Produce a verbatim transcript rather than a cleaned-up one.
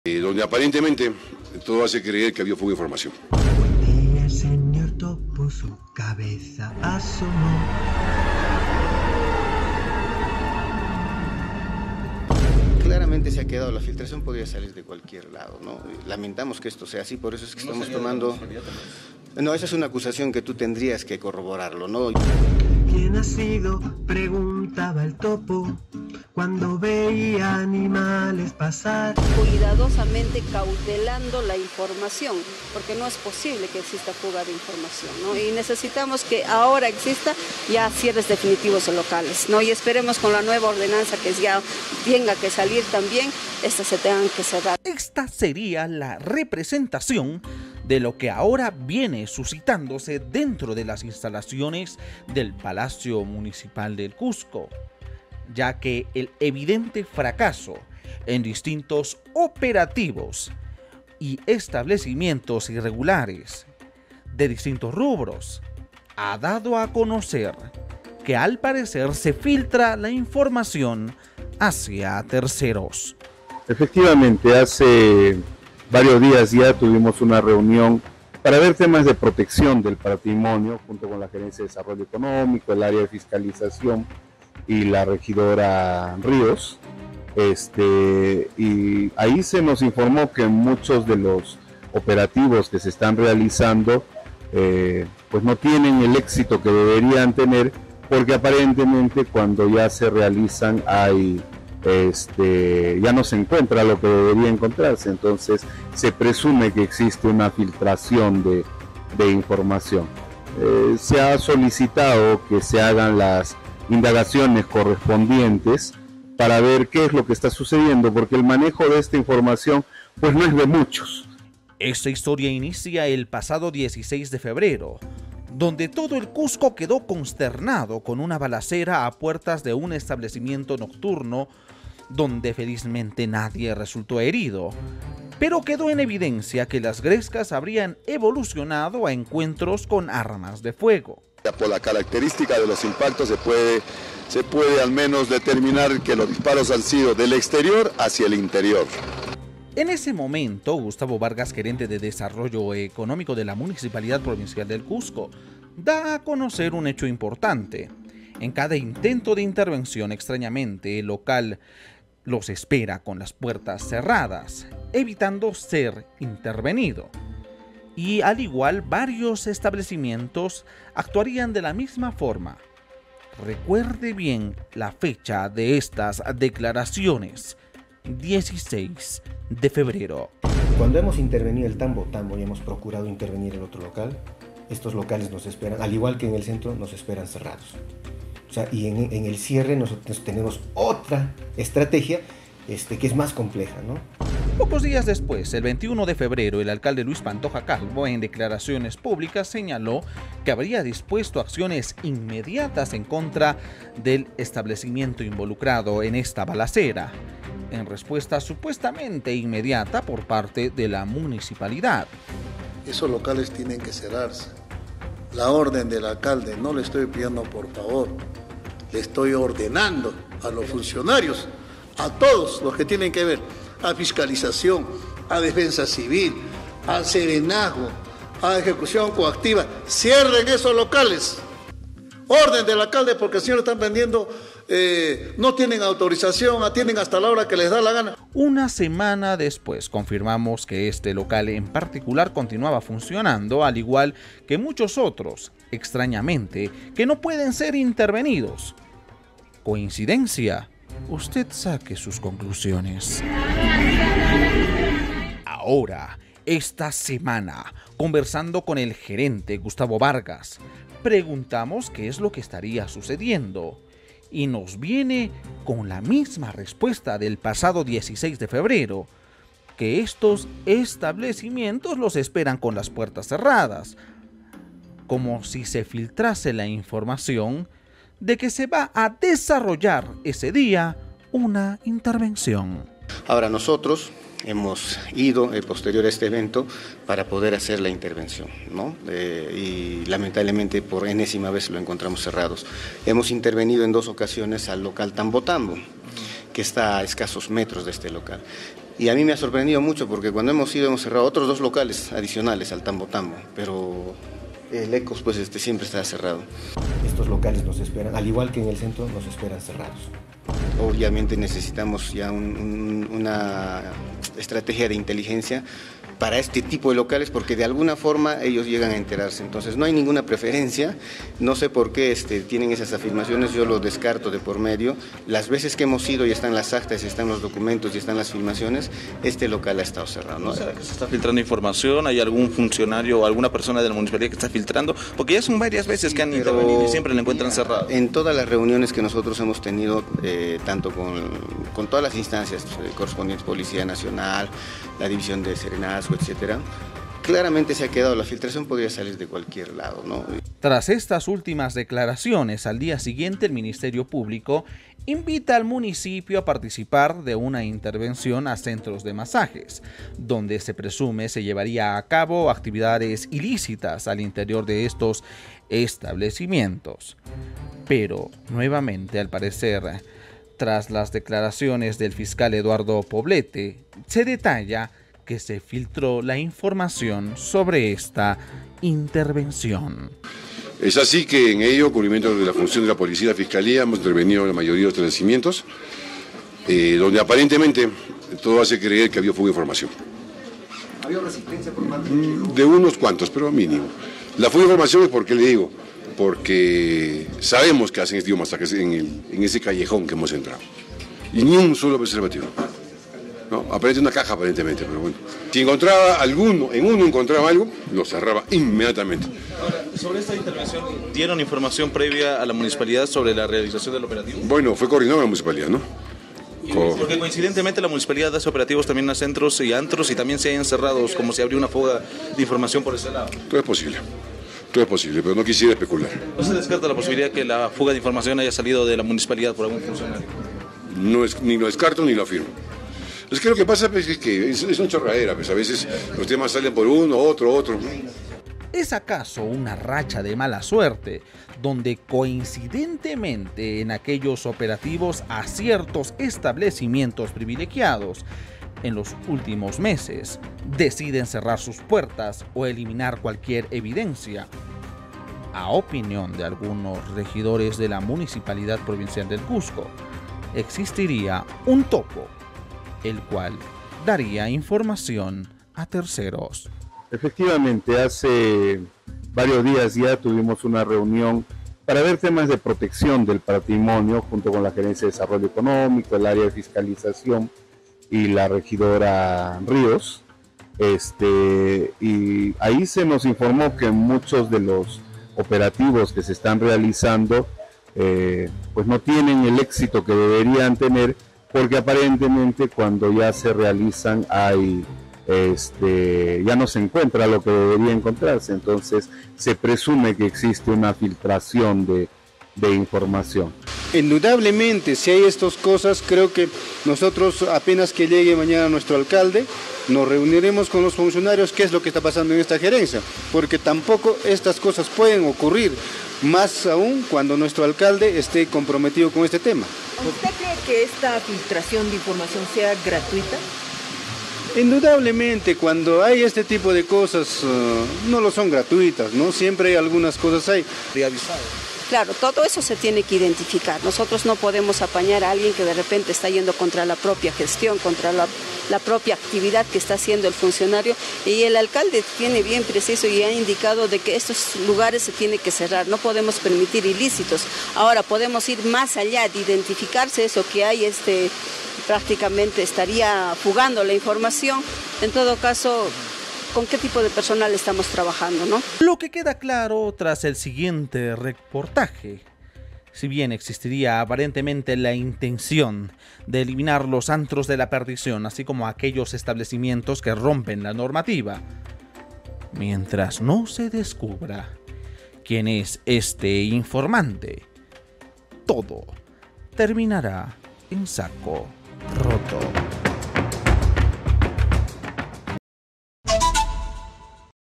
Eh, donde aparentemente todo hace creer que había fuego de información. El señor Topo su cabeza asomó. Claramente se ha quedado, la filtración podría salir de cualquier lado, ¿no? Lamentamos que esto sea así, por eso es que estamos tomando... No, esa es una acusación que tú tendrías que corroborarlo, ¿no? ¿Quién ha sido? Preguntaba el Topo cuando veía animales pasar. Cuidadosamente cautelando la información, porque no es posible que exista fuga de información, ¿no? Y necesitamos que ahora exista ya cierres definitivos en locales, ¿no? Y esperemos con la nueva ordenanza que ya tenga que salir también, estas se tengan que cerrar. Esta sería la representación de lo que ahora viene suscitándose dentro de las instalaciones del Palacio Municipal del Cusco, ya que el evidente fracaso en distintos operativos y establecimientos irregulares de distintos rubros ha dado a conocer que al parecer se filtra la información hacia terceros. Efectivamente, hace varios días ya tuvimos una reunión para ver temas de protección del patrimonio junto con la Gerencia de Desarrollo Económico, el área de fiscalización y la regidora Ríos. Este, y ahí se nos informó que muchos de los operativos que se están realizando eh, pues no tienen el éxito que deberían tener, porque aparentemente cuando ya se realizan hay Este, ya no se encuentra lo que debería encontrarse, entonces se presume que existe una filtración de, de información. Eh, se ha solicitado que se hagan las indagaciones correspondientes para ver qué es lo que está sucediendo, porque el manejo de esta información pues no es de muchos. Esta historia inicia el pasado dieciséis de febrero, donde todo el Cusco quedó consternado con una balacera a puertas de un establecimiento nocturno donde felizmente nadie resultó herido, pero quedó en evidencia que las grescas habrían evolucionado a encuentros con armas de fuego. Por la característica de los impactos se puede, se puede al menos determinar que los disparos han sido del exterior hacia el interior. En ese momento, Gustavo Vargas, gerente de Desarrollo Económico de la Municipalidad Provincial del Cusco, da a conocer un hecho importante. En cada intento de intervención, extrañamente, el local los espera con las puertas cerradas, evitando ser intervenido. Y al igual, varios establecimientos actuarían de la misma forma. Recuerde bien la fecha de estas declaraciones, dieciséis de febrero. Cuando hemos intervenido el Tambo Tambo y hemos procurado intervenir el otro local, estos locales nos esperan, al igual que en el centro, nos esperan cerrados. O sea, y en, en el cierre nosotros tenemos otra estrategia este, que es más compleja, ¿no? Pocos días después, el veintiuno de febrero, el alcalde Luis Pantoja Calvo, en declaraciones públicas, señaló que habría dispuesto acciones inmediatas en contra del establecimiento involucrado en esta balacera, en respuesta supuestamente inmediata por parte de la municipalidad. Esos locales tienen que cerrarse. La orden del alcalde, no le estoy pidiendo por favor, le estoy ordenando a los funcionarios, a todos los que tienen que ver, a fiscalización, a defensa civil, a serenazgo, a ejecución coactiva, cierren esos locales. Orden del alcalde, porque el señor están vendiendo, eh, no tienen autorización, atienden hasta la hora que les da la gana. Una semana después confirmamos que este local en particular continuaba funcionando, al igual que muchos otros, extrañamente, que no pueden ser intervenidos. ¿Coincidencia? Usted saque sus conclusiones. Ahora, esta semana, conversando con el gerente Gustavo Vargas, preguntamos qué es lo que estaría sucediendo y nos viene con la misma respuesta del pasado dieciséis de febrero, que estos establecimientos los esperan con las puertas cerradas, como si se filtrase la información de que se va a desarrollar ese día una intervención. Ahora nosotros hemos ido eh, posterior a este evento para poder hacer la intervención, ¿no? Eh, y lamentablemente por enésima vez lo encontramos cerrados. Hemos intervenido en dos ocasiones al local Tambo Tambo, que está a escasos metros de este local. Y a mí me ha sorprendido mucho porque cuando hemos ido hemos cerrado otros dos locales adicionales al Tambo Tambo, pero el Ecos pues este, siempre está cerrado. Estos locales nos esperan, al igual que en el centro, nos esperan cerrados. Obviamente necesitamos ya un, un, una estrategia de inteligencia para este tipo de locales porque de alguna forma ellos llegan a enterarse. Entonces no hay ninguna preferencia, no sé por qué este, tienen esas afirmaciones, yo lo descarto de por medio. Las veces que hemos ido y están las actas, y están los documentos y están las filmaciones, este local ha estado cerrado, ¿no? ¿No será que se está filtrando información? ¿Hay algún funcionario o alguna persona de la municipalidad que está filtrando? Porque ya son varias veces que han intervenido y siempre le encuentran cerrado. En todas las reuniones que nosotros hemos tenido, eh, tanto con, con todas las instancias eh, correspondientes, Policía Nacional, la División de Serenazgo, etcétera, claramente se ha quedado, la filtración podría salir de cualquier lado, ¿no? Tras estas últimas declaraciones, al día siguiente el Ministerio Público invita al municipio a participar de una intervención a centros de masajes, donde se presume se llevaría a cabo actividades ilícitas al interior de estos establecimientos. Pero, nuevamente, al parecer, tras las declaraciones del fiscal Eduardo Poblete, se detalla que se filtró la información sobre esta intervención. Es así que en ello, cumplimiento de la función de la Policía y la Fiscalía, hemos intervenido en la mayoría de los establecimientos, eh, donde aparentemente todo hace creer que había fuga de información. ¿Había resistencia por parte de unos cuantos, pero mínimo. La fuga de información es porque le digo, porque sabemos que hacen este tipo de masajes en, el, en ese callejón que hemos entrado. Y ni un solo preservativo. ¿No? Aparece una caja aparentemente, pero bueno. Si encontraba alguno, en uno encontraba algo, lo cerraba inmediatamente. Ahora, sobre esta intervención, ¿dieron información previa a la municipalidad sobre la realización del operativo? Bueno, fue coordinado con la municipalidad, ¿no? Co Porque coincidentemente la municipalidad hace operativos también a centros y antros y también se hayan cerrados, como si abrió una fuga de información por ese lado. Todo es posible. Todo es posible, pero no quisiera especular. ¿No se descarta la posibilidad que la fuga de información haya salido de la municipalidad por algún funcionario? No es, ni lo descarto ni lo afirmo. Es que lo que pasa pues, es que es, es una chorradera, pues a veces los temas salen por uno, otro, otro. ¿Es acaso una racha de mala suerte, donde coincidentemente en aquellos operativos a ciertos establecimientos privilegiados en los últimos meses deciden cerrar sus puertas o eliminar cualquier evidencia? A opinión de algunos regidores de la Municipalidad Provincial del Cusco, existiría un topo, el cual daría información a terceros. Efectivamente, hace varios días ya tuvimos una reunión para ver temas de protección del patrimonio junto con la Gerencia de Desarrollo Económico, el área de fiscalización y la regidora Ríos. Este, y ahí se nos informó que muchos de los operativos que se están realizando eh, pues no tienen el éxito que deberían tener, porque aparentemente cuando ya se realizan hay este ya no se encuentra lo que debería encontrarse, entonces se presume que existe una filtración de, de información. Indudablemente, si hay estas cosas, creo que nosotros apenas que llegue mañana nuestro alcalde, nos reuniremos con los funcionarios qué es lo que está pasando en esta gerencia, porque tampoco estas cosas pueden ocurrir, más aún cuando nuestro alcalde esté comprometido con este tema. ¿Usted cree que esta filtración de información sea gratuita? Indudablemente, cuando hay este tipo de cosas, uh, no lo son gratuitas, ¿no? Siempre hay algunas cosas ahí. Claro, todo eso se tiene que identificar. Nosotros no podemos apañar a alguien que de repente está yendo contra la propia gestión, contra la, la propia actividad que está haciendo el funcionario. Y el alcalde tiene bien preciso y ha indicado de que estos lugares se tienen que cerrar. No podemos permitir ilícitos. Ahora podemos ir más allá de identificarse eso que hay, este, prácticamente estaría fugando la información. En todo caso, ¿con qué tipo de personal estamos trabajando, no? Lo que queda claro tras el siguiente reportaje, si bien existiría aparentemente la intención de eliminar los antros de la perdición, así como aquellos establecimientos que rompen la normativa, mientras no se descubra quién es este informante, todo terminará en saco roto.